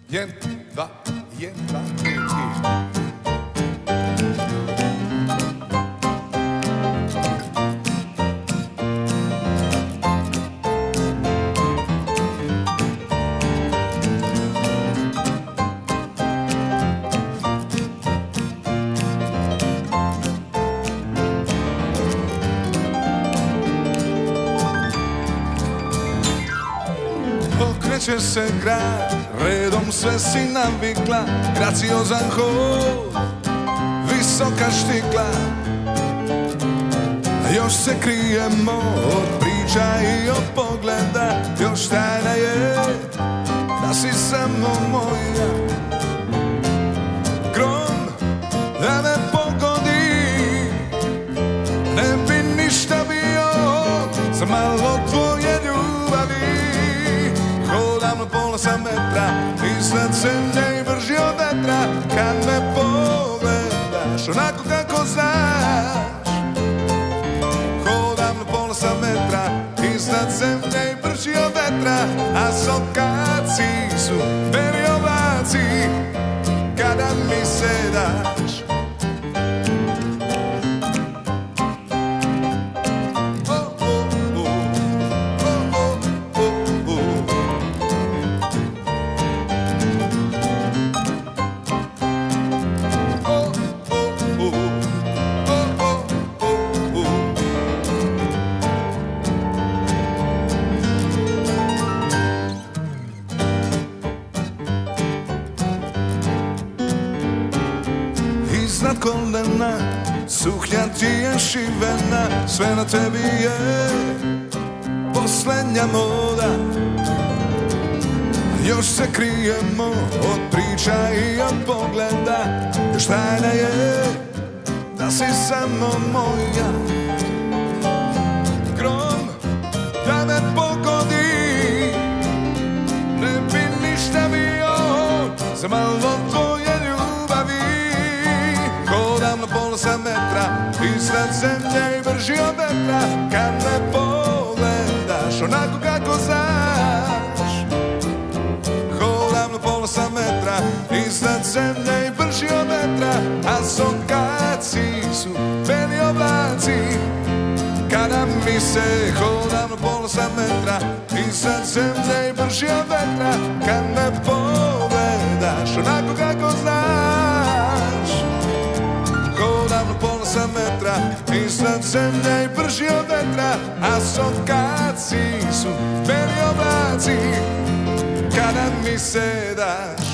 1, 2, 1, 2, 3 i... Okreće se grad, redom sve si navikla, graciozan hod, visoka štikla. Još se krijemo od priča i od pogleda, još tajna je da si samo moja. Grom da me pogodi, ne bi ništa bio za malo tvoje ljubavi. Hodam na pola sam metra, iznad zemlje i brži od vetra. Kad me pogledaš onako kako znaš. Hodam na pola sam metra, iznad zemlje i brži od vetra. A sokaci su beli oblaci kada mi se daš. Kolena, suknja ti je šivena, sve na tebi je poslednja moda. Još se krijemo od priča i od pogleda, još tajna je da si samo moja. Grom da me pogodi, ne bi ništa bio za malo tvoje ljubavi. Hodam na pola sam metra, iznad zemlje i brži od vetra. Kad me pogledaš onako kako znaš. Hodam na pola sam metra, iznad zemlje i brži od vetra. A sokaci su beli oblaci kada mi se. Hodam na pola sam metra, iznad zemlje i brži od vetra. Kad me pogledaš onako kako znaš. Hodam na pola sam metra, iznad zemlje i brži od vetra. A sokaci su beli oblaci kada mi se daš.